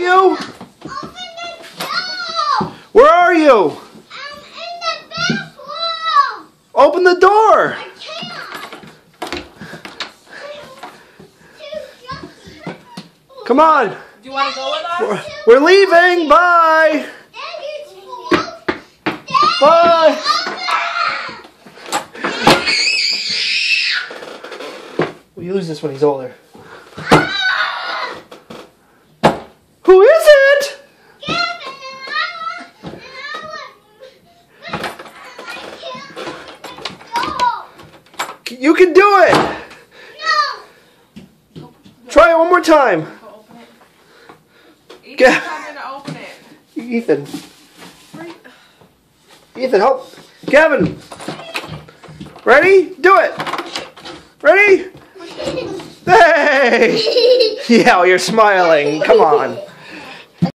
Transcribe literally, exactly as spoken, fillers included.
You? Open the door! Where are you? I'm in the bathroom! Open the door! I can't! Come on! Do you want to go with us? We're, we're leaving! Bye! Bye! We'll use this when he's older. Who is it? Gavin, and I want, and I want, I can't. You can do it! No! Try it one more time. Go open it. Ethan's Gav- trying to open it. Ethan. Ethan, help. Gavin. Ready? Do it. Ready? Hey! Yeah, you're smiling. Come on.